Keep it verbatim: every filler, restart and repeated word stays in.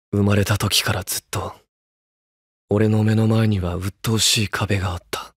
生まれた時からずっと俺の目の前には鬱陶しい壁があった。